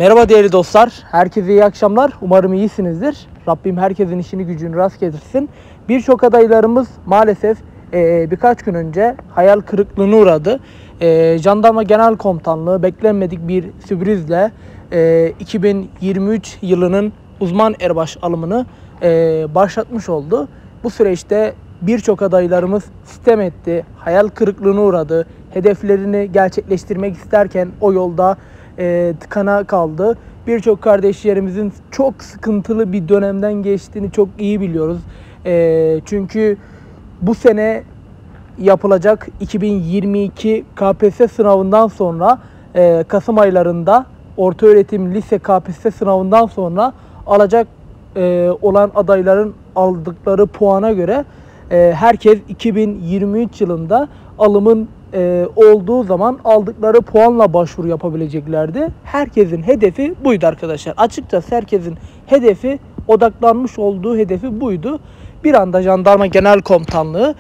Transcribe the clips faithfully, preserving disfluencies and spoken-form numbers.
Merhaba değerli dostlar, herkese iyi akşamlar. Umarım iyisinizdir. Rabbim herkesin işini gücünü rast getirsin. Birçok adaylarımız maalesef e, birkaç gün önce hayal kırıklığına uğradı. E, Jandarma Genel Komutanlığı beklenmedik bir sürprizle e, iki bin yirmi üç yılının uzman erbaş alımını e, başlatmış oldu. Bu süreçte birçok adaylarımız sitem etti, hayal kırıklığına uğradı. Hedeflerini gerçekleştirmek isterken o yolda e, tıkana kaldı. Birçok kardeşlerimizin çok sıkıntılı bir dönemden geçtiğini çok iyi biliyoruz. E, çünkü bu sene yapılacak iki bin yirmi iki K P S S sınavından sonra e, Kasım aylarında ortaöğretim lise K P S S sınavından sonra alacak e, olan adayların aldıkları puana göre e, herkes iki bin yirmi üç yılında alımın e, olduğu zaman aldıkları puanla başvuru yapabileceklerdi. Herkesin hedefi buydu arkadaşlar. Açıkçası herkesin hedefi, odaklanmış olduğu hedefi buydu. Bir anda Jandarma Genel Komutanlığı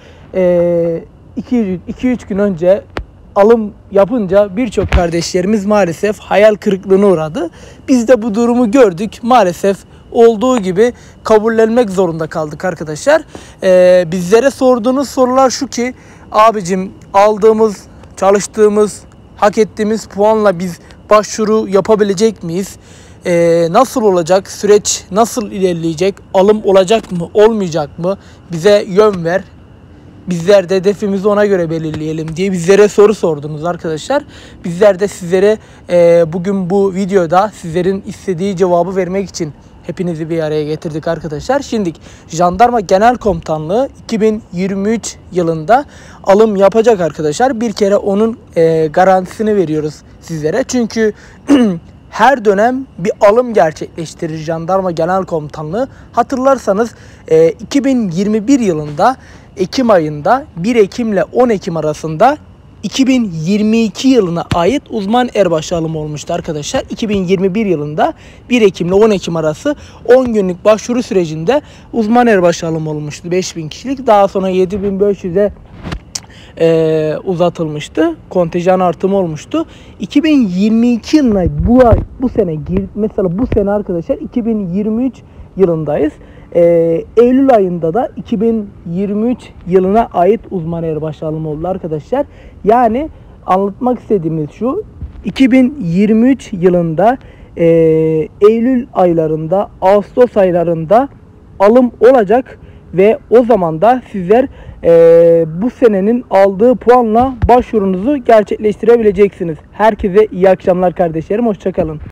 iki üç gün önce alım yapınca birçok kardeşlerimiz maalesef hayal kırıklığına uğradı. Biz de bu durumu gördük. Maalesef olduğu gibi kabullenmek zorunda kaldık arkadaşlar. Ee, bizlere sorduğunuz sorular şu ki, abicim aldığımız, çalıştığımız, hak ettiğimiz puanla biz başvuru yapabilecek miyiz? Ee, nasıl olacak? Süreç nasıl ilerleyecek? Alım olacak mı? Olmayacak mı? Bize yön ver. Bizler de hedefimizi ona göre belirleyelim diye bizlere soru sordunuz arkadaşlar. Bizler de sizlere e, bugün bu videoda sizlerin istediği cevabı vermek için hepinizi bir araya getirdik arkadaşlar. Şimdi Jandarma Genel Komutanlığı iki bin yirmi üç yılında alım yapacak arkadaşlar. Bir kere onun e, garantisini veriyoruz sizlere. Çünkü her dönem bir alım gerçekleştirir Jandarma Genel Komutanlığı. Hatırlarsanız e, iki bin yirmi bir yılında Ekim ayında bir Ekim ile on Ekim arasında iki bin yirmi iki yılına ait uzman erbaşı alımı olmuştu arkadaşlar. iki bin yirmi bir yılında bir Ekim ile on Ekim arası on günlük başvuru sürecinde uzman erbaşı alımı olmuştu. beş bin kişilik. Daha sonra yedi bin beş yüze e, uzatılmıştı. Kontenjan artımı olmuştu. iki bin yirmi iki yılına bu ay, bu sene mesela bu sene arkadaşlar iki bin yirmi üç yılındayız. Ee, Eylül ayında da iki bin yirmi üç yılına ait uzman erbaşı alımı oldu arkadaşlar. Yani anlatmak istediğimiz şu: iki bin yirmi üç yılında e, Eylül aylarında, Ağustos aylarında alım olacak ve o zaman da sizler e, bu senenin aldığı puanla başvurunuzu gerçekleştirebileceksiniz. Herkese iyi akşamlar kardeşlerim. Hoşça kalın.